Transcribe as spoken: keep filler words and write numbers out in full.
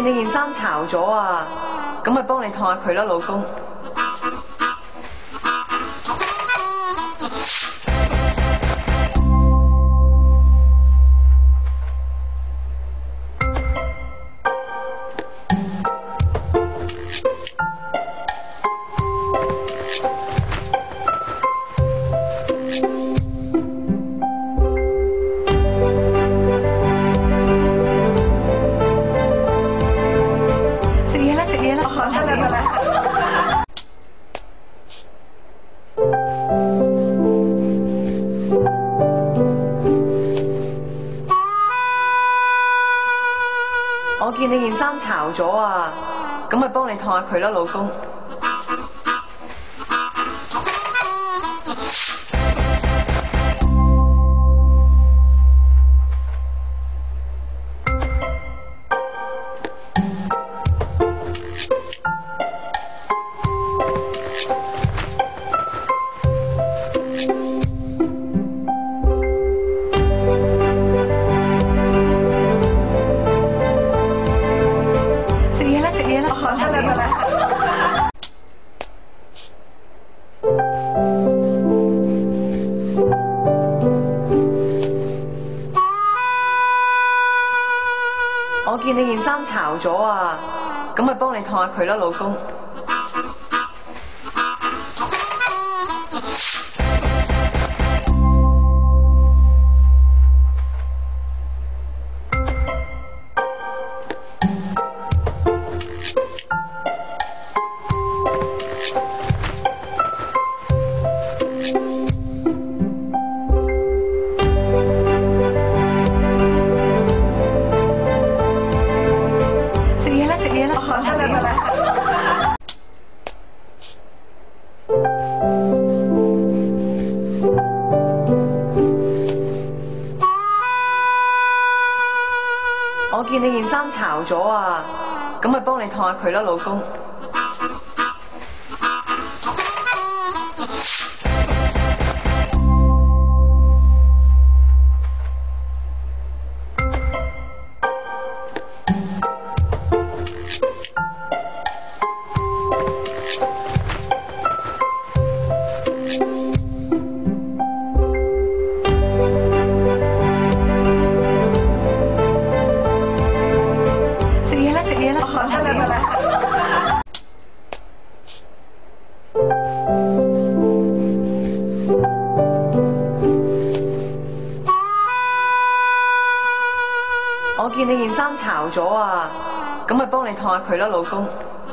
見你件衫巢咗啊，咁咪幫你燙下佢啦，老公。我見你件衫巢咗啊，咁咪幫你燙下佢啦，老公。我見你件衫巢咗啊，咁咪幫你燙下佢啦，老公。我見你件衫巢咗啊，咁咪幫你燙下佢啦，老公。我見你件衫巢咗啊，咁咪幫你燙下佢啦，老公。